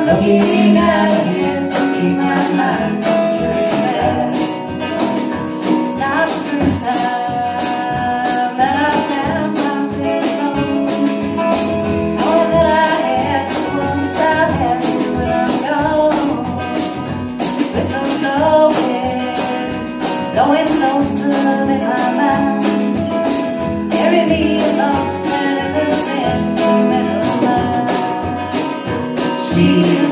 looking out ahead to keep my mind straight back. It's not the first time that I've found myself alone, knowing that I had the ones I had when I'm gone. With some blowing lonesome in my mind, bury me alone and it will end no matter mine. Still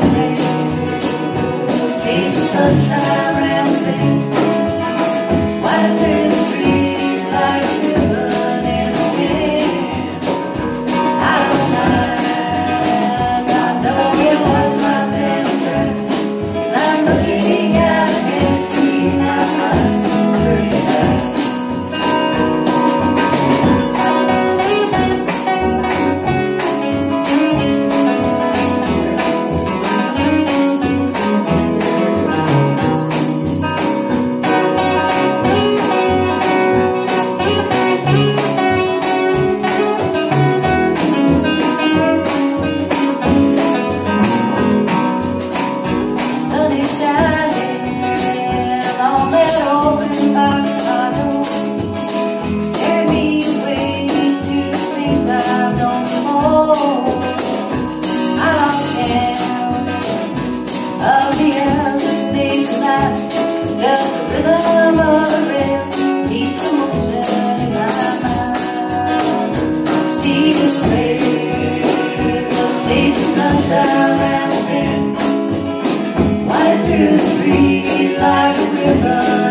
taste the sunshine around me, winding through the trees like a river in the wind. I don't mind, I know it was my best friend, 'cause I'm looking out ahead to keep my mind straight back. Just a rhythm of the rest needs some motion in my mind. Steve Sprays, chasing sunshine around me, winding through the trees like a river.